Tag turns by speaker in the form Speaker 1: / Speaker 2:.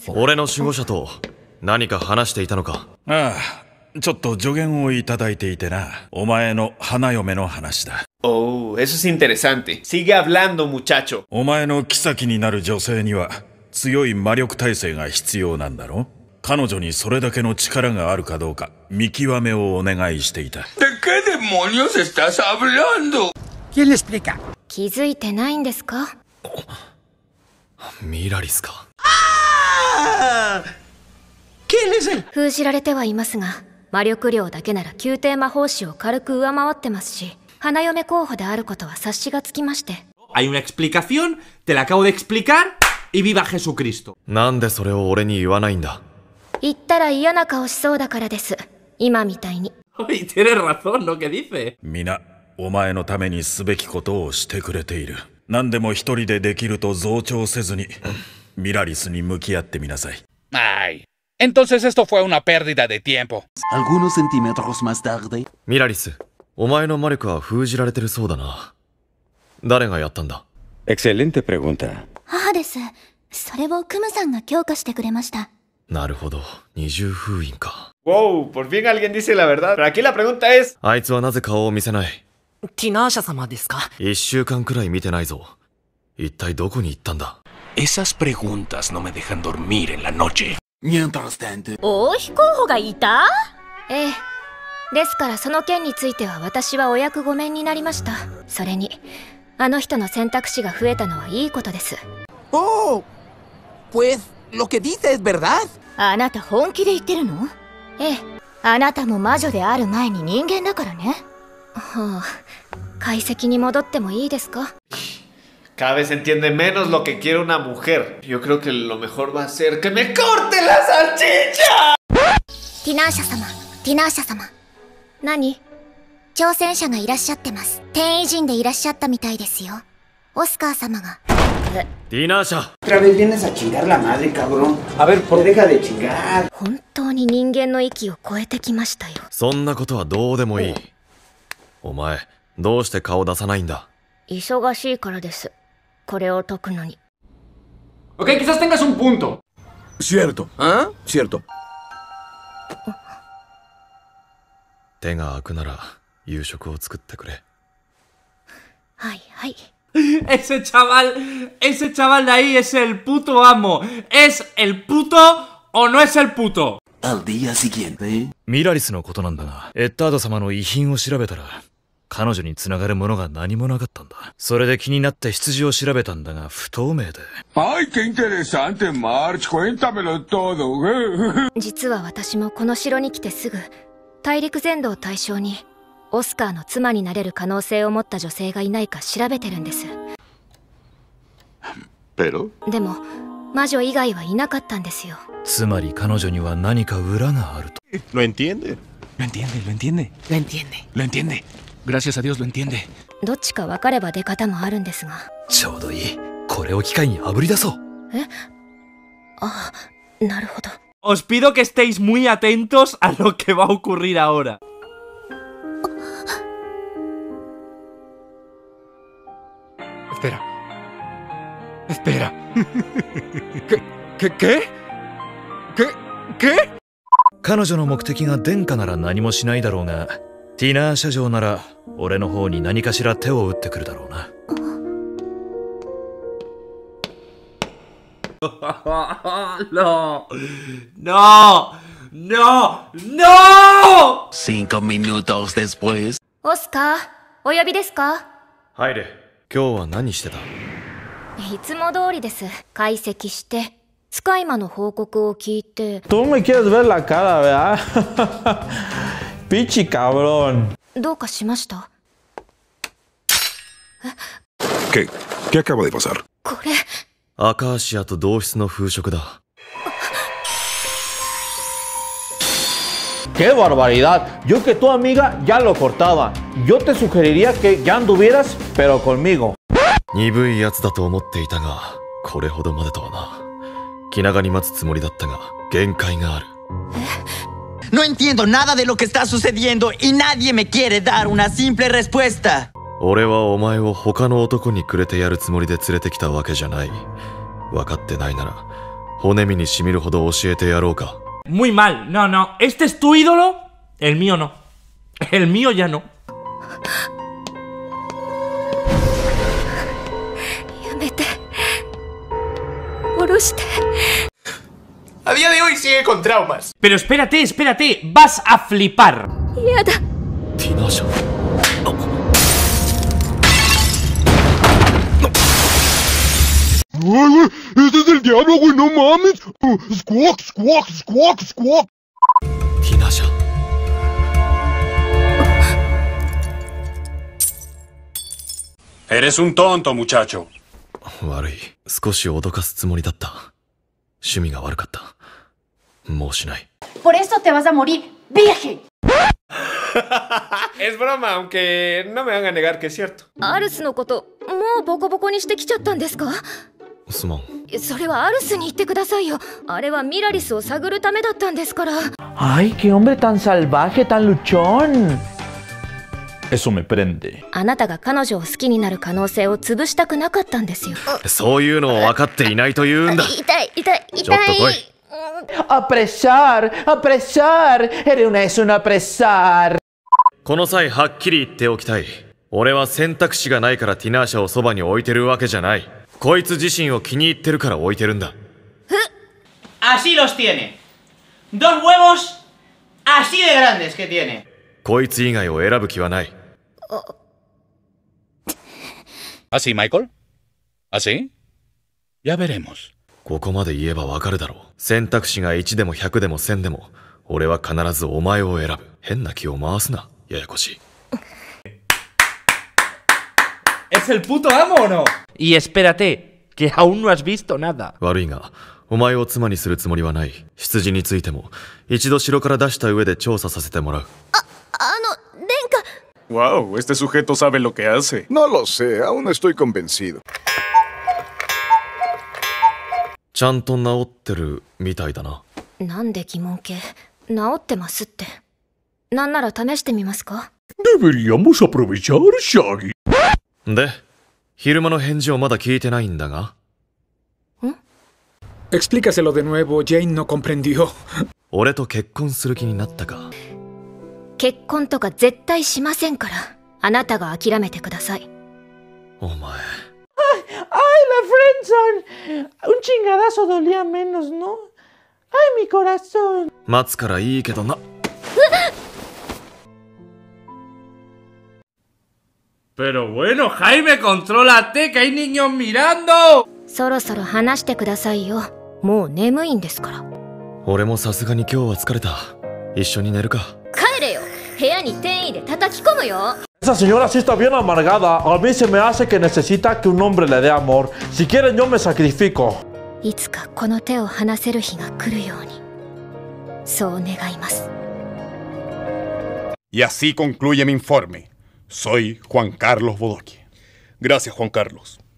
Speaker 1: 俺の守護者と何か話していたのか？
Speaker 2: ああ、ちょっと助言をいただいていてな。お前の花嫁の話だ。
Speaker 3: Oh, eso es interesante. Sigue hablando, muchacho.
Speaker 2: お前の妃になる女性には強い魔力耐性が必要なんだろ？彼女にそれだけの力があるかどうか見極めをお願いしていた。
Speaker 4: ¿De qué demonios estás hablando?
Speaker 5: ¿Quién le explica?
Speaker 6: 気づいてないんですか？
Speaker 1: ミラリスか。
Speaker 5: ¿Quién es él?
Speaker 6: 封じられてはいますが、魔力量だけなら宮廷魔法師を軽く上回ってますし、花嫁候補であることは察しがつきまして。
Speaker 7: Hay una explicación, te la acabo de explicar y viva Jesucristo.
Speaker 1: なんでそれを俺に言わないんだ？
Speaker 6: 言ったら嫌な顔しそうだからです。今みたいに。
Speaker 7: Oye, tienes razón lo que dice.
Speaker 2: 皆、お前のためにすべきことをしてくれている。何でも一人でできると増長せずに、ミラリスに向き合ってみなさい。
Speaker 8: Ay, entonces esto fue una pérdida de tiempo.
Speaker 5: Algunos centímetros más tarde.
Speaker 1: ミラリス、お前の魔力は封じられてるそうだな。誰がやったんだ？
Speaker 9: Excelente pregunta.
Speaker 10: 母です。それをクムさんが強化してくれました。
Speaker 1: なるほど、二重封印か。
Speaker 3: Wow, por fin alguien dice la verdad. Pero aquí la pregunta es...
Speaker 1: あいつはなぜ顔を見せない？
Speaker 11: ティナーシャ様ですか
Speaker 1: ？1週間くらい見てないぞ。一体どこに行ったんだ？
Speaker 4: Esas preguntas no me dejan dormir en la noche.
Speaker 5: Mientras tanto.
Speaker 6: 王妃候補がいた？ええ。ですからその件については私はお役御免になりました。それに、あの人の選択肢が増えたのはいいことです。
Speaker 5: Oh, pues lo que dice es verdad.
Speaker 10: あなた本気で言ってるの？ええ。あなたも魔女である前に人間だからね。
Speaker 6: はあ、解析に戻ってもいいですか
Speaker 3: ？Cada vez entiende menos lo que quiere una mujer. Yo creo que lo mejor va a ser que me corte la salchicha.
Speaker 10: ティナーシャ様、ティナーシャ様。
Speaker 6: 何？
Speaker 10: 挑戦者がいらっしゃってます。天意人でいらっしゃったみたいですよ。オスカー様が。
Speaker 1: ティナーシャ。
Speaker 5: Otra vez vienes a chingar la madre, cabrón. A ver, ¿por qué deja de chingar?
Speaker 6: 本当に人間の域を超えてきましたよ。
Speaker 1: そんなことはどうでもいい。お前、どうして顔出さないんだ？
Speaker 6: 忙しいからです。これを解くのに。
Speaker 7: Ok, quizás tengas un punto.
Speaker 5: Cierto. ¿Ah? Cierto.
Speaker 1: 手が空くなら夕食を作ってくれ。
Speaker 6: はいはい。
Speaker 7: Ese chaval de ahí es el puto amo. ¿Es el puto o no es el puto?
Speaker 5: Al día siguiente.
Speaker 2: ミラリスのことなんだが、エッタード様の遺品を調べたら、彼女につながるものが何もなかったんだ。それで気になって出自を調べたんだが不透明で。
Speaker 4: Ay, qué interesante, March. Cuéntamelo todo.
Speaker 6: 実は私もこの城に来てすぐ、大陸全土を対象にオスカーの妻になれる可能性を持った女性がいないか調べてるんです。でも魔女以外はいなかったんですよ。
Speaker 2: つまり彼女には何か裏があると。
Speaker 4: Lo entiende.
Speaker 8: Lo entiende, lo entiende.
Speaker 11: Lo entiende.
Speaker 8: Lo entiende. Gracias a Dios lo entiende.
Speaker 6: どっちか分かれば出方もあるんですが。
Speaker 2: ちょうどいい。これを機会にあぶり出そう。
Speaker 6: え？あ、なるほど。
Speaker 7: Os pido que estéis muy atentos a lo que va a ocurrir ahora.
Speaker 8: Espera. Espera. ¿Qué?
Speaker 2: 彼女の目的が殿下なら何もしないだろうが、ティナー社長なら俺の方に何かしら手を打ってくるだろうな。
Speaker 7: No. No. No. No.
Speaker 5: 5 minutos después.
Speaker 6: オスカー、お呼びですか？
Speaker 1: 入れ。今日は何してた？
Speaker 6: いつも通りです。解析して、使い魔の報告を聞いて。
Speaker 12: Tú me quieres ver la cara, ¿verdad? Pichi cabrón.
Speaker 6: どうかしました？
Speaker 4: ¿Qué acaba de pasar?
Speaker 6: これ。
Speaker 1: アカーシアと同室の風食だ。
Speaker 12: ¡Qué barbaridad! Yo que tu amiga ya lo cortaba. Yo te sugeriría que ya anduvieras, pero conmigo.
Speaker 1: 鈍いやつだと思っていたが、これほどまでとはな。気長に待つつもりだったが、限界がある。
Speaker 13: No entiendo nada de lo que está sucediendo y nadie me quiere dar una simple respuesta.
Speaker 1: 俺はお前を他の男にくれてやるつもりで連れてきたわけじゃない。分かってないなら、 骨身に染みるほど教えてやろうか。
Speaker 7: Muy mal. No, no. ¿Este es tu ídolo? El mío no. El mío ya no.
Speaker 4: A día de hoy sigue con traumas.
Speaker 7: Pero espérate, espérate. Vas a flipar.
Speaker 1: Tinasha.
Speaker 14: ¡Ay, güey! ¡Este es el diablo, güey! ¡No mames! ¡Squawk, squawk, squawk, squawk!
Speaker 1: Tinasha.
Speaker 4: Eres un tonto, muchacho.
Speaker 1: 悪い。少し脅かすつもりだった。趣味が悪かった。もうしない。
Speaker 15: Por esto te vas a morir, virgen.
Speaker 3: Es broma, aunque no me van a negar que es cierto.
Speaker 6: アルスのこともうボコボコにしてきちゃったんですか？
Speaker 1: すまん。
Speaker 6: それはアルスに言ってくださいよ。あれはミラリスを探るためだったんですから。
Speaker 12: Ay, qué hombre tan salvaje, tan luchón. Eso me prende.
Speaker 6: あなたが彼女を好きになる可能性を潰したくなかったんですよ。
Speaker 1: そういうのを分かっていないと言うんだ。
Speaker 6: 痛い痛い痛い。
Speaker 1: ちょっと来い。
Speaker 12: Apresar, apresar, eres un apresar.
Speaker 1: この際はっきり言っておきたい。俺は選択肢がないからティナーシャをそばに置いてるわけじゃない。こいつ自身を気に入ってるから置いてるんだ。
Speaker 16: Así los tiene. Dos huevos así de grandes que tiene.
Speaker 1: こいつ以外を選ぶ気はない。
Speaker 8: ¿Así, Michael? ¿Así? Ya veremos.
Speaker 1: ここまで言えばわかるだろう。選択肢が1でも100でも1000でも、俺は必ずお前を選ぶ。変な気を回すな。ややこしい。
Speaker 7: ¿Es el puto amo o no? Y espérate, que aún no has visto nada.
Speaker 1: 悪いが、お前を妻にするつもりはない。出自についても、一度城から出した上で調査させてもらう。
Speaker 6: 殿下。
Speaker 4: Wow, este sujeto sabe lo que hace.
Speaker 14: No lo sé, aún no estoy convencido.
Speaker 1: ちゃんと治ってるみたいだな。
Speaker 6: なんで疑問系？治ってますって。なんなら試してみますか？
Speaker 14: Deberíamos aprovechar, Shaggy.
Speaker 1: で、昼間の返事をまだ聞いてないんだが。
Speaker 17: Explícaselo de nuevo, Jane no comprendió.
Speaker 1: 俺と結婚する気になったか？
Speaker 6: 結婚とか絶対しませんから。あなたが諦めてください。
Speaker 1: お前。
Speaker 12: ¡Ay, la friendzone! Un chingadazo dolía menos, ¿no? ¡Ay, mi corazón!
Speaker 1: 待つからいいけどな。
Speaker 7: Pero bueno, Jaime, contrólate, que hay niños mirando.
Speaker 6: そろそろ話してくださいよ。もう眠いんですから。
Speaker 1: 俺もさすがに今日は疲れた。一緒に寝るか。
Speaker 6: 帰れよ。部屋に転移で叩き込むよ。
Speaker 12: Esa señora sí está bien amargada. A mí se me hace que necesita que un hombre le dé amor. Si quieren, yo me sacrifico.
Speaker 6: いつかこの手を離せる日が来るように。そう願います。
Speaker 18: Y así concluye mi informe. Soy Juan Carlos Bodoque.
Speaker 4: Gracias, Juan Carlos.